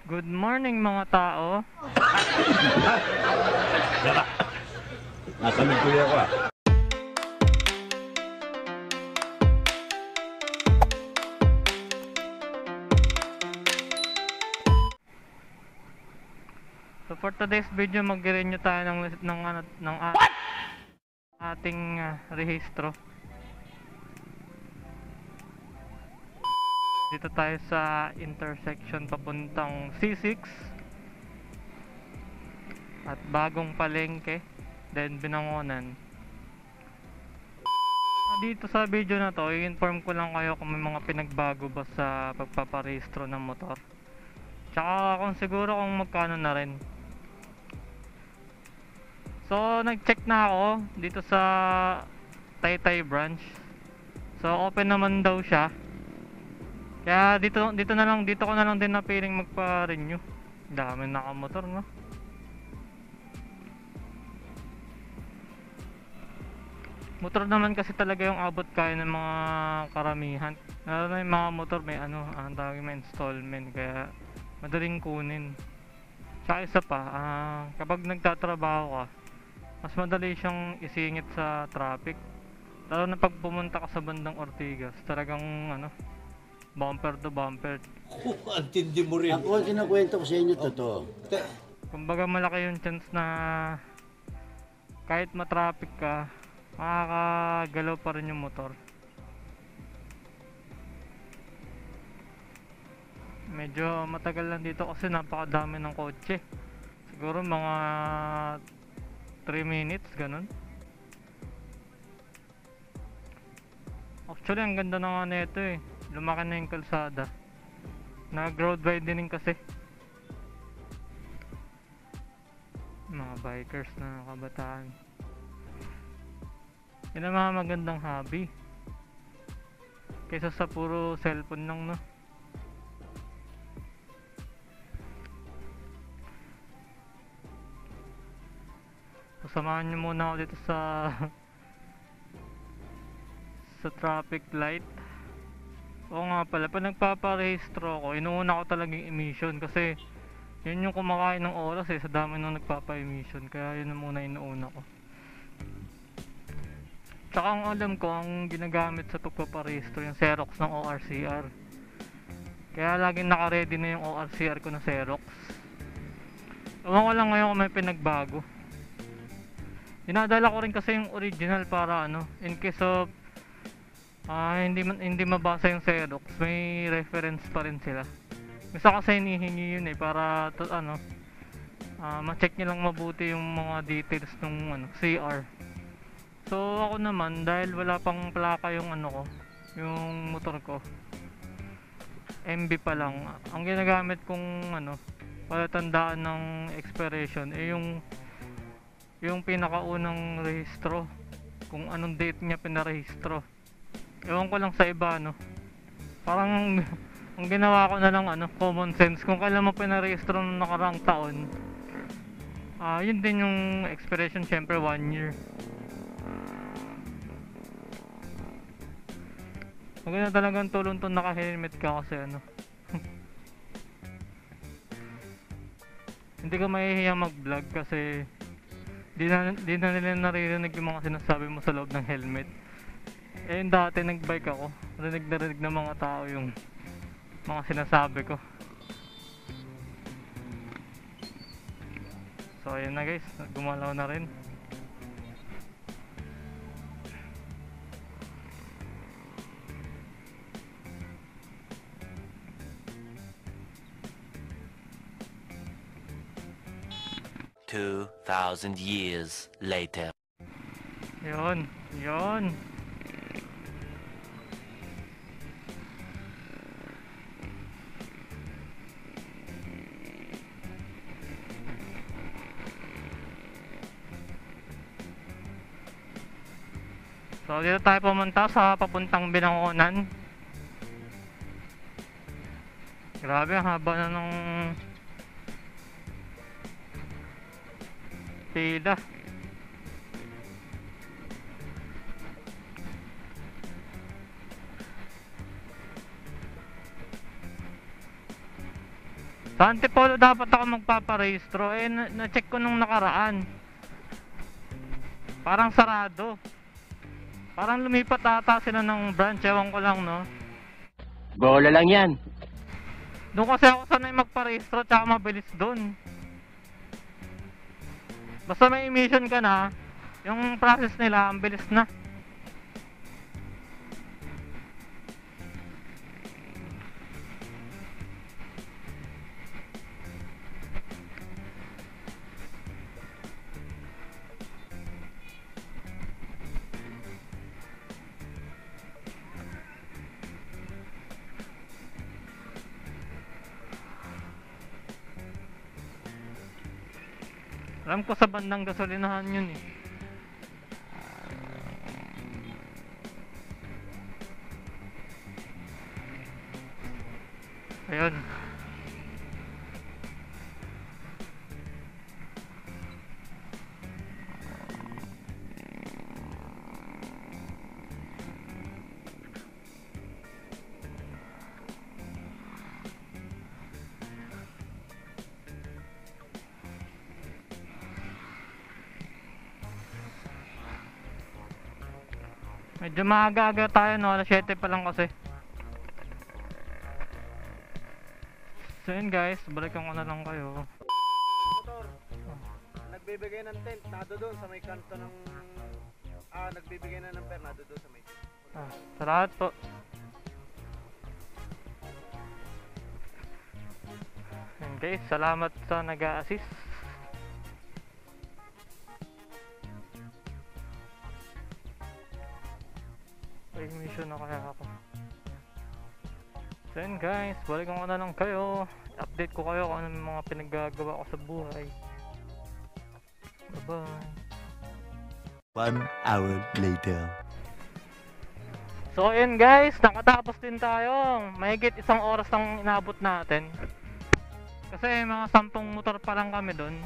Good morning mga tao. Nasa Miguel ako ah. So for today's video mag-renew tayo ng ating rehistro. Dito tayo sa intersection papuntang C6 at Bagong Palengke, then Binangonan. Dito sa video na to, i-inform ko lang kayo kung may mga pinagbago ba sa pagpaparehistro ng motor. Tsaka kung siguro kung magkano na rin. So nag-check na ako dito sa Taytay branch. So open naman daw siya. Kaya dito ko na lang din napiling magpa-renew. Dami nakamotor, no? Motor naman kasi talaga yung abot kaya ng mga karamihan. Lalo na yung mga motor may ang tawag may installment, kaya madaling kunin. Tsaka isa pa, kapag nagtatrabaho ka, mas madali siyang isingit sa traffic. Lalo na pag pumunta ka sa bandang Ortigas, talagang bumper to bumper. Ang tindi mo rin. Ako ang kinakwento ko sa inyo, totoo. Kumbaga malaki yung chance na kahit matraffic ka, makakagalaw pa rin yung motor. Medyo matagal lang dito kasi napakadami ng kotse. Siguro mga 3 minutes, ganun. Actually, ang ganda na nga nito eh. Lumaki na yung kalsada. Nag-road widening kasi. Mga bikers na kabataan. Yan ang mga magandang hobby. Kaysa sa puro cellphone lang, no? Samahan nyo muna ako dito sa traffic light. Oo nga pala, pag nagpaparehistro ako, inuuna ko talagang emission kasi yun yung kumakain ng oras sa dami nung nagpapa-emission, kaya yun na muna inuuna ko. Tsaka ang alam ko, ang ginagamit sa pagpaparehistro yung Xerox ng ORCR, kaya laging naka-ready na yung ORCR ko na Xerox. Ewan ko lang ngayon kung may pinagbago. Dinadala ko rin kasi yung original para in case of hindi mabasa yung Xerox, may reference pa rin sila. Gusto kasi hinihingi yun para ma-check nyo lang mabuti yung mga details ng CR. So ako naman, dahil wala pang plaka yung yung motor ko, MB pa lang, ang ginagamit kong palatandaan ng expiration yung pinakaunang rehistro, kung anong date niya pinarehistro. Ewan ko lang sa iba, parang ang ginawa ko na lang common sense, kung kailan mo pinarehistro nung nakaraang taon, yun din yung expiration, syempre 1 year. Maganda talagang tulong to naka-helmet ka kasi hindi ka mahihiya mag-vlog kasi di na nila naririnig yung mga sinasabi mo sa loob ng helmet. Eh dati nagbike ako, rinig na rinig ng mga tao yung mga sinasabi ko. So ayun na guys, gumalaw na rin. $2,000 years later. Yun. So dito tayo pumunta sa papuntang Binangonan. Grabe, ang haba na ng pila. Sa Antipolo dapat ako magpaparehistro. Eh, na-check ko nung nakaraan. Parang sarado. Parang lumipat ata sila ng branch. Ewan ko lang, no? Bola lang yan. Doon kasi ako sanay magparehistro, tsaka mabilis doon. Basta may emission ka na, yung process nila, ang bilis na. Alam ko sa bandang gasolinahan yun eh. Ayun. Medyo maaga-aga tayo, no? Alas 7 pa lang kasi. So yun guys, balikan ko na lang kayo. Motor, nagbibigay ng tent, nado doon sa may kanto ng... nagbibigay na ng per, nado doon sa may tent. Salamat po. Yun guys, salamat sa nag-a-assist. May mission na kaya ako. So yun guys, balikan ko na lang kayo. Update ko kayo kung ano yung mga pinaggagawa ko sa buhay. Bye bye. 1 hour later. So yun guys, nakatapos din tayo. Mahigit 1 oras ang inabot natin. Kasi mga 10 motor pa lang kami dun.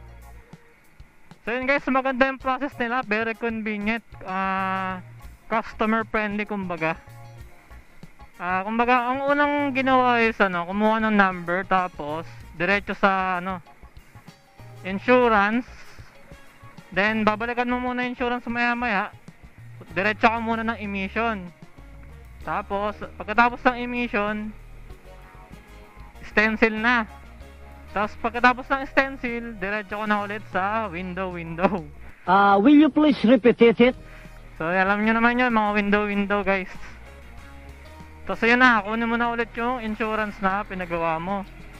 So yun guys, maganda yung process nila. Very convenient. Customer friendly kumbaga. Kumbaga, ang unang ginawa is kumuha ng number, tapos diretso sa insurance. Then babalikan mo muna yung insurance maya maya. Diretso ka muna ng emission. Tapos pagkatapos ng emission, stencil na. Tapos pagkatapos ng stencil, diretso ko na ulit sa window. Will you please repeat it? So alam nyo naman yun, mga window guys. Tapos yun na, kunin mo na ulit yung insurance na pinagawa mo.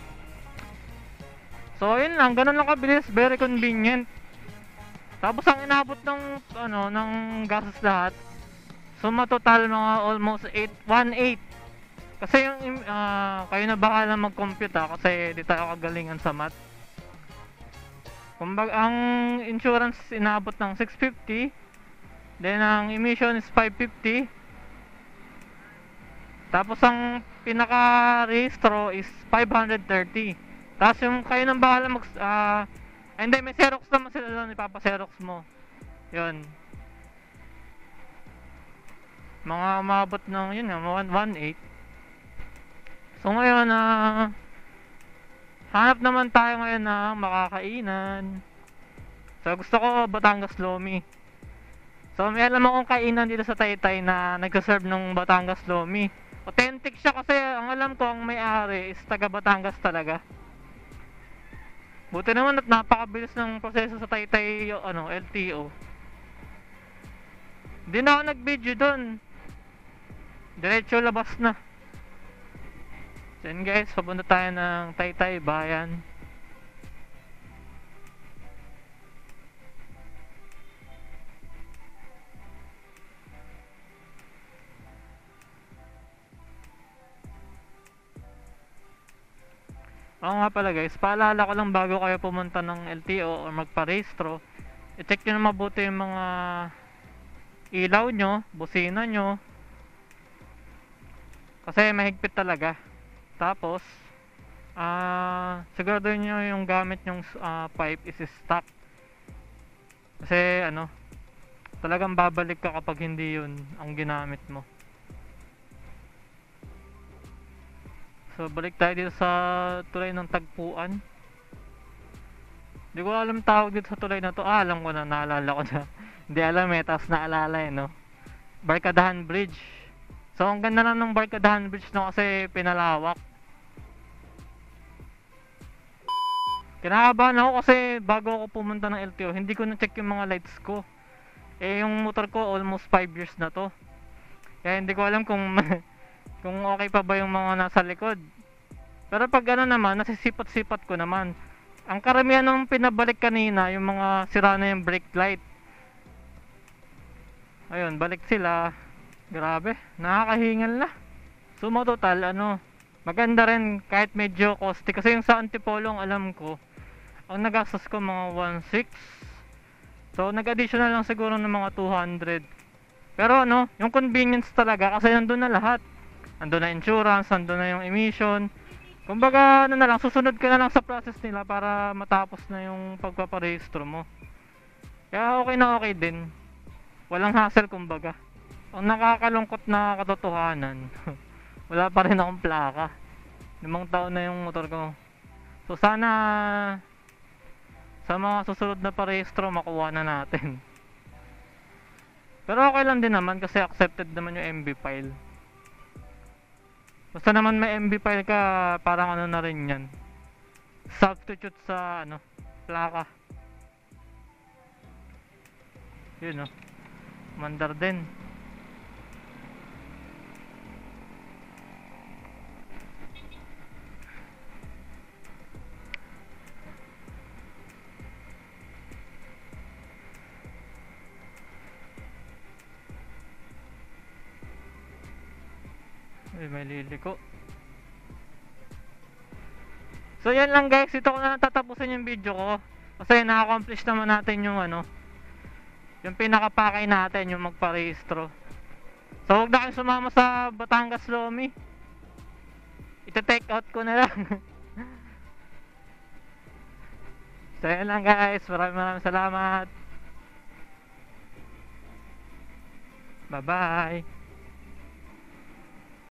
So yun lang, ganun lang kabilis, very convenient. Tapos ang inabot ng gastos lahat, suma total mga almost 1.8. Kasi yung kayo na bahala mag-compute kasi di tayo kagalingan sa math. Kumbaga ang insurance inabot ng 650. Then ang emission is 550. Tapos ang pinaka-rehistro is 530. Tapos yung kayo nang bahala hindi, may Xerox naman sila doon, ipapa-Xerox mo. Yun. Mga umabot ng yun nga, 1.8. So ngayon hanap naman tayo ngayon ng makakainan. So gusto ko Batangas Lomi. So may alam akong kainan dito sa Taytay na nagsaserve ng Batangas Lomi. Authentic siya kasi ang alam ko ang may-ari is taga Batangas talaga. Buti naman at napakabilis ng proseso sa Taytay LTO. Hindi na ako nag-video doon. Diretso labas na. So yun guys, papunta tayo ng Taytay Bayan. Oo nga pala guys, paalala ko lang bago kayo pumunta ng LTO o magparehistro, i-check nyo na mabuti yung mga ilaw nyo, busina nyo, kasi mahigpit talaga. Tapos siguraduhin nyo yung gamit nyong pipe is stock, kasi talagang babalik ka kapag hindi yun ang ginamit mo. So balik tayo dito sa tulay ng Tagpuan. Hindi ko alam tawag dito sa tulay na to. Alam ko na, naalala ko na. Hindi alam eh, tapos naalala eh, no? Barkadahan Bridge. So ang ganda na ng Barkadahan Bridge, no, kasi pinalawak. Kinakabahan ako kasi bago ako pumunta ng LTO, hindi ko na-check yung mga lights ko. Eh yung motor ko almost 5 years na to. Kaya hindi ko alam kung kung okay pa ba yung mga nasa likod. Pero pag ano naman, nasisipat-sipat ko naman. Ang karamihan ng pinabalik kanina, yung mga sira na yung brake light. Ayun, balik sila. Grabe, nakakahingal na. So total, ano, maganda rin kahit medyo costly. Kasi yung sa Antipolo, ang alam ko, ang nagastos ko mga 1.6. So nag-additional lang siguro ng mga 200. Pero ano, yung convenience talaga kasi nandun na lahat. Nandun na insurance, nandun na yung emission. Kumbaga ano na lang, susunod ka na lang sa process nila para matapos na yung pagpaparehistro mo. Kaya okay na okay din. Walang hassle kumbaga. Ang nakakalungkot na katotohanan, wala pa rin akong plaka. 5 taon na yung motor ko. So sana sa mga susunod na parehistro makuha na natin. Pero okay lang din naman kasi accepted naman yung MB file. Basta naman may MB file ka, parang ano na rin yan. Substitute sa ano, plaka. Yun, no. Mandar din. Ay, may liliko. So yan lang guys, ito ko na tatapusin yung video ko. Kasi na-accomplish naman natin yung ano, yung pinakapakay natin, yung magparehistro. So huwag na kayong sumama sa Batangas Lomi. Ita-take out ko na lang. So yan lang guys, maraming salamat. Bye bye.